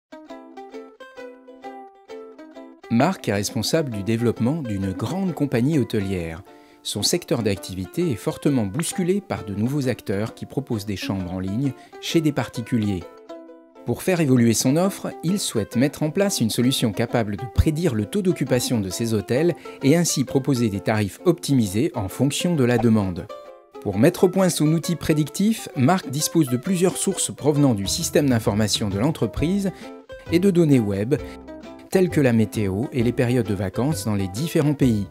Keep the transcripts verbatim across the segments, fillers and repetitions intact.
Marc est responsable du développement d'une grande compagnie hôtelière. Son secteur d'activité est fortement bousculé par de nouveaux acteurs qui proposent des chambres en ligne chez des particuliers. Pour faire évoluer son offre, il souhaite mettre en place une solution capable de prédire le taux d'occupation de ses hôtels et ainsi proposer des tarifs optimisés en fonction de la demande. Pour mettre au point son outil prédictif, Marc dispose de plusieurs sources provenant du système d'information de l'entreprise et de données web, telles que la météo et les périodes de vacances dans les différents pays.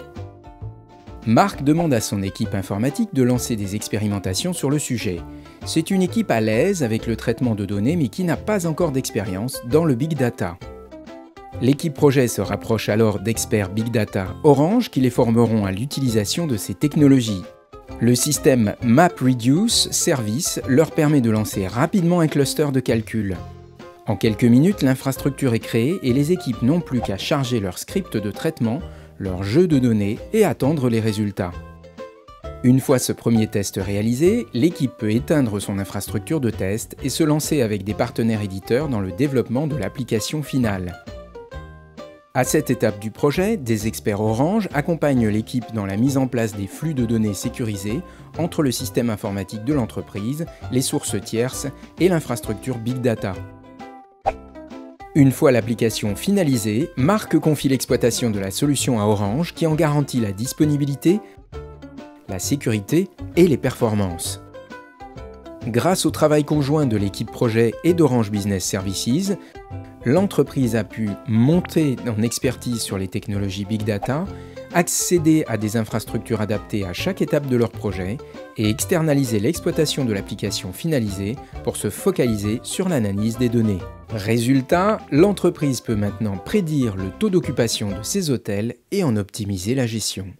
Marc demande à son équipe informatique de lancer des expérimentations sur le sujet. C'est une équipe à l'aise avec le traitement de données mais qui n'a pas encore d'expérience dans le Big Data. L'équipe projet se rapproche alors d'experts Big Data Orange qui les formeront à l'utilisation de ces technologies. Le système MapReduce Service leur permet de lancer rapidement un cluster de calcul. En quelques minutes, l'infrastructure est créée et les équipes n'ont plus qu'à charger leur script de traitement, leur jeu de données et attendre les résultats. Une fois ce premier test réalisé, l'équipe peut éteindre son infrastructure de test et se lancer avec des partenaires éditeurs dans le développement de l'application finale. À cette étape du projet, des experts Orange accompagnent l'équipe dans la mise en place des flux de données sécurisés entre le système informatique de l'entreprise, les sources tierces et l'infrastructure Big Data. Une fois l'application finalisée, Marc confie l'exploitation de la solution à Orange qui en garantit la disponibilité, la sécurité et les performances. Grâce au travail conjoint de l'équipe projet et d'Orange Business Services, l'entreprise a pu monter en expertise sur les technologies Big Data, accéder à des infrastructures adaptées à chaque étape de leur projet et externaliser l'exploitation de l'application finalisée pour se focaliser sur l'analyse des données. Résultat, l'entreprise peut maintenant prédire le taux d'occupation de ses hôtels et en optimiser la gestion.